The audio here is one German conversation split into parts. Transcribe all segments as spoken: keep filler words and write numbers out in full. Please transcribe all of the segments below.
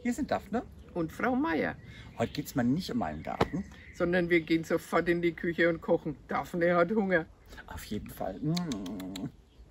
Hier sind Daphne und Frau Meier. Heute geht es mal nicht um meinen Garten. Sondern wir gehen sofort in die Küche und kochen. Daphne hat Hunger. Auf jeden Fall. Mm.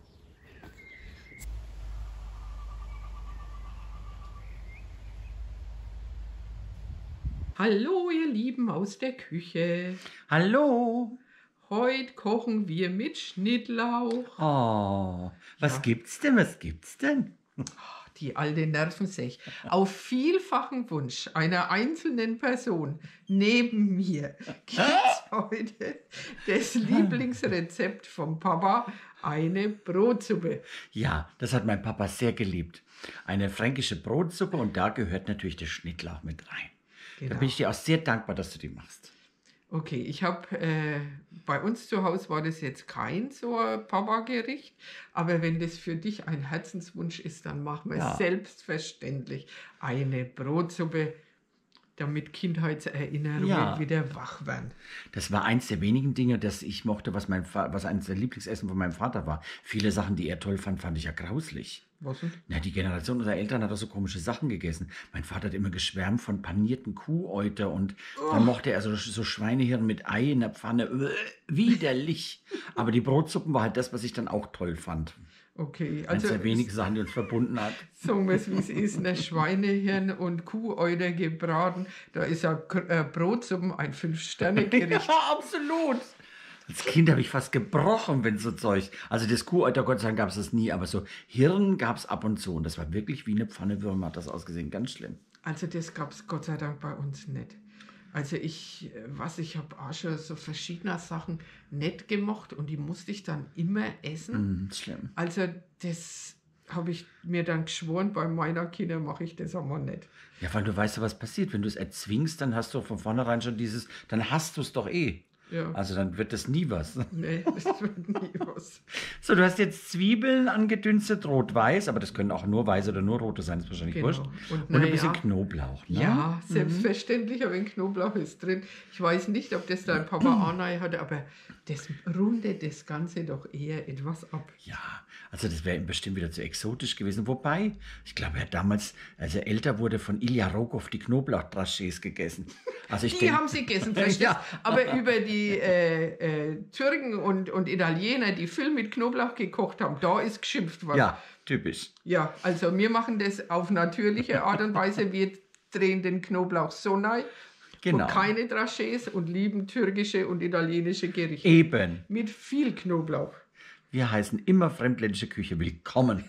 Hallo ihr Lieben aus der Küche. Hallo. Heute kochen wir mit Schnittlauch. Oh, was Ja. gibt's denn? Was gibt's denn? Die alte Nervensech. Auf vielfachen Wunsch einer einzelnen Person neben mir gibt es heute das Lieblingsrezept vom Papa, eine Brotsuppe. Ja, das hat mein Papa sehr geliebt. Eine fränkische Brotsuppe und da gehört natürlich der Schnittlauch mit rein. Da Genau. bin ich dir auch sehr dankbar, dass du die machst. Okay, ich habe, äh, bei uns zu Hause war das jetzt kein so ein Papa-Gericht, aber wenn das für dich ein Herzenswunsch ist, dann machen wir Ja. selbstverständlich eine Brotsuppe, damit Kindheitserinnerungen Ja. wieder wach werden. Das war eins der wenigen Dinge, das ich mochte, was, mein Fa- was eines der Lieblingsessen von meinem Vater war. Viele Sachen, die er toll fand, fand ich ja grauslich. Was denn? Na, die Generation unserer Eltern hat doch so komische Sachen gegessen. Mein Vater hat immer geschwärmt von panierten Kuhäuter und dann mochte er so, so Schweinehirn mit Ei in der Pfanne. Uah, widerlich. Aber die Brotsuppen war halt das, was ich dann auch toll fand. Okay, Eines also der wenigen Sachen, die uns verbunden hat. sagen wir es, wie es ist, ne? Schweinehirn und Kuhäuter gebraten, da ist ja äh, Brotsuppen ein Fünf-Sterne-Gericht. Ja, absolut. Als Kind habe ich fast gebrochen, wenn so Zeug. Also das Kuhäuter, Gott sei Dank, gab es das nie, aber so Hirn gab es ab und zu. Und das war wirklich wie eine Pfanne Würmer, hat das ausgesehen. Ganz schlimm. Also das gab es Gott sei Dank bei uns nicht. Also ich, äh, was, ich habe auch schon so verschiedene Sachen nicht gemocht und die musste ich dann immer essen. Hm, schlimm. Also das habe ich mir dann geschworen, bei meiner Kinder mache ich das aber nicht. Ja, weil du weißt ja, was passiert. Wenn du es erzwingst, dann hast du von vornherein schon dieses, dann hast du es doch eh. Ja. Also dann wird das nie was. Nee, das wird nie was. So, du hast jetzt Zwiebeln angedünstet, rot-weiß, aber das können auch nur weiße oder nur rote sein, ist wahrscheinlich Genau. wurscht. Und Und, na ein bisschen ja. Knoblauch, ne? Ja, selbstverständlich, aber ein Knoblauch ist drin. Ich weiß nicht, ob das dein Papa Anai hatte, aber das rundet das Ganze doch eher etwas ab. Ja, also das wäre ihm bestimmt wieder zu exotisch gewesen. Wobei, ich glaube, er hat damals, als er älter wurde, von Ilja Rogow die Knoblauchdraschés gegessen. Also ich Die denk- haben sie gegessen, verstehst du? Ja. Aber über die äh, äh, Türken und, und Italiener, die viel mit Knoblauch gekocht haben, da ist geschimpft worden. Ja, typisch. Ja, also wir machen das auf natürliche Art und Weise. Wir drehen den Knoblauch so rein Genau. und keine Drachés und lieben türkische und italienische Gerichte. Eben. Mit viel Knoblauch. Wir heißen immer fremdländische Küche willkommen.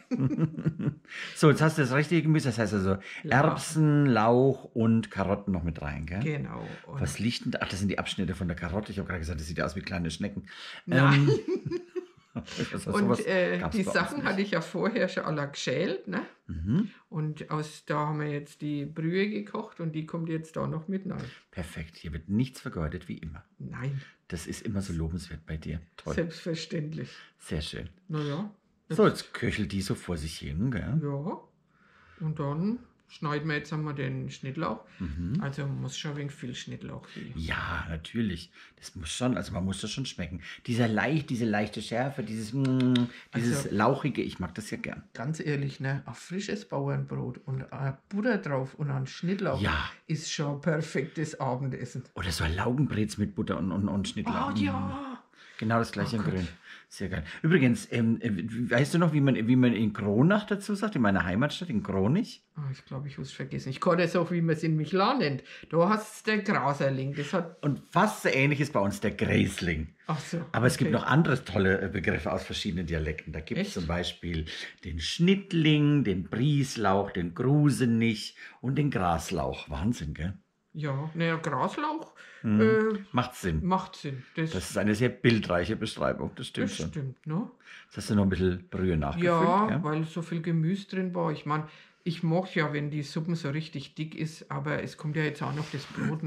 So, jetzt hast du das richtige Gemüse, das heißt also Erbsen, Lauch und Karotten noch mit rein, gell? Genau. Und Was liegt denn da? Ach, das sind die Abschnitte von der Karotte. Ich habe gerade gesagt, das sieht ja aus wie kleine Schnecken. Nein. Ähm, das- Und sowas äh, gab's die bei uns Sachen nicht. hatte ich ja vorher schon alle geschält. Ne? Mhm. Und aus da haben wir jetzt die Brühe gekocht und die kommt jetzt da noch mit rein. Perfekt, hier wird nichts vergeudet, wie immer. Nein, Das ist immer so lobenswert bei dir. Toll, selbstverständlich. sehr schön. Naja, So, jetzt köchelt die so vor sich hin, gell? ja. Und dann schneiden wir jetzt einmal den Schnittlauch. Mhm. Also muss schon ein wenig viel Schnittlauch sein. Ja, natürlich. Das muss schon, also man muss das schon schmecken. Dieser leicht, diese leichte Schärfe, dieses, mm, dieses Also- lauchige, ich mag das ja gern. Ganz ehrlich, ne, ein frisches Bauernbrot und äh, Butter drauf und ein Schnittlauch Ja. ist schon ein perfektes Abendessen. Oder so ein Laugenbrez mit Butter und, und, und Schnittlauch. Oh Mm. ja! Genau das gleiche Oh in Gott. Grün. Sehr geil. Übrigens, ähm, äh, weißt du noch, wie man, wie man in Kronach dazu sagt, in meiner Heimatstadt, in Kronich? Oh, ich glaube, ich muss vergessen. Ich kann das auch, wie man es in Michlan nennt. Da hast du den Graserling. Das hat. Und fast so ähnlich ist bei uns der Gräsling. Ach so. Aber es gibt okay. noch andere tolle äh, Begriffe aus verschiedenen Dialekten. Da gibt es Echt? zum Beispiel den Schnittling, den Brieslauch, den Grusenich und den Graslauch. Wahnsinn, gell? Ja, naja, Graslauch äh, Macht Sinn. macht Sinn. Das, Das ist eine sehr bildreiche Beschreibung, das stimmt das schon. stimmt, ne? Jetzt hast du noch ein bisschen Brühe nachgefüllt, Ja, gell? weil so viel Gemüse drin war. Ich meine, ich mag ja, wenn die Suppen so richtig dick ist, aber es kommt ja jetzt auch noch das Brot rein.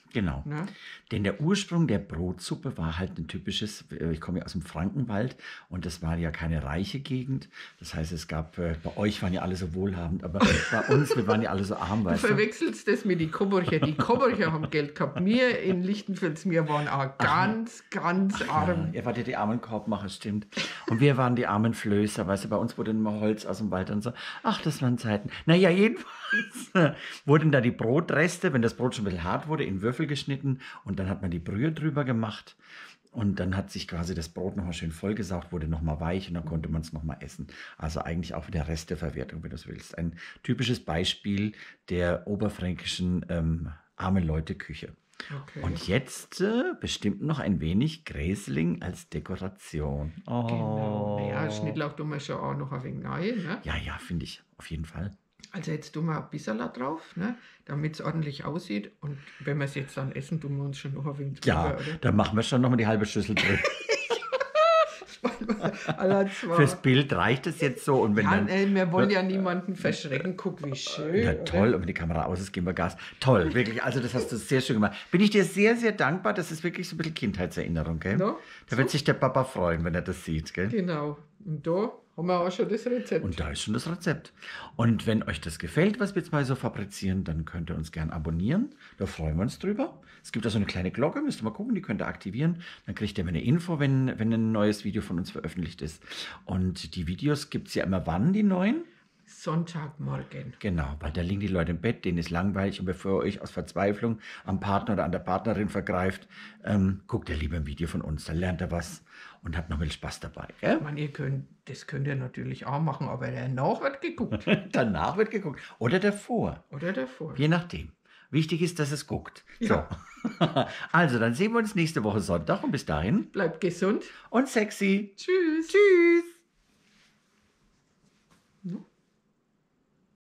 Genau. Ne? Denn der Ursprung der Brotsuppe war halt ein typisches, äh, ich komme ja aus dem Frankenwald und das war ja keine reiche Gegend. Das heißt, es gab, äh, bei euch waren ja alle so wohlhabend, aber bei uns, wir waren ja alle so arm, Du weißt du. verwechselst das mit den Coburger. Die Coburger haben Geld gehabt. Wir in Lichtenfels, wir waren auch ganz, ganz Ja, arm. ihr wart ja die armen Korbmacher, stimmt. Und wir waren die armen Flößer, weißt du, bei uns wurde immer Holz aus dem Wald und so. Ach, das waren Zeiten. Naja, jedenfalls wurden da die Brotreste, wenn das Brot schon ein bisschen hart wurde, in Würfel geschnitten und dann hat man die Brühe drüber gemacht. Und dann hat sich quasi das Brot nochmal schön vollgesaugt, wurde nochmal weich und dann konnte man es nochmal essen. Also eigentlich auch wieder Resteverwertung, wenn du es willst. Ein typisches Beispiel der oberfränkischen ähm, armen Leute-Küche. Okay. Und jetzt äh, bestimmt noch ein wenig Gräsling als Dekoration. Oh. Genau. Naja, Schnittlauch tun wir schon auch noch ein wenig rein. Ne? Ja, ja, finde ich. Auf jeden Fall. Also jetzt tun wir ein bisschen drauf, ne? Damit es ordentlich aussieht. Und wenn wir es jetzt dann essen, tun wir uns schon noch ein wenig drüber, Ja, oder? dann machen wir schon nochmal die halbe Schüssel drin. Aller zwei. Fürs Bild reicht es jetzt so. Und wenn Ja, dann, äh, wir wollen ja niemanden verschrecken. Guck, wie schön. ja, oder? toll. Und wenn die Kamera aus ist, geben wir Gas. Toll, wirklich. Also das hast du sehr schön gemacht. Bin ich dir sehr, sehr dankbar. Das ist wirklich so ein bisschen Kindheitserinnerung, gell? No? Da wird sich der Papa freuen, wenn er das sieht, gell? Genau. Und da haben wir auch schon das Rezept. Und da ist schon das Rezept. Und wenn euch das gefällt, was wir jetzt mal so fabrizieren, dann könnt ihr uns gern abonnieren. Da freuen wir uns drüber. Es gibt da so eine kleine Glocke, müsst ihr mal gucken, die könnt ihr aktivieren. Dann kriegt ihr eine Info, wenn, wenn ein neues Video von uns veröffentlicht ist. Und die Videos gibt es ja immer wann, die neuen? Sonntagmorgen. Genau, weil da liegen die Leute im Bett, denen ist langweilig und bevor ihr euch aus Verzweiflung am Partner oder an der Partnerin vergreift, ähm, guckt ihr lieber ein Video von uns, dann lernt ihr was und habt noch ein bisschen Spaß dabei. Gell? Ich meine, ihr könnt, das könnt ihr natürlich auch machen, aber danach wird geguckt. Danach wird geguckt. Oder davor, Oder davor. je nachdem. Wichtig ist, dass es guckt. Ja. So. Also, dann sehen wir uns nächste Woche Sonntag und bis dahin Bleibt gesund. und sexy. Tschüss. Tschüss.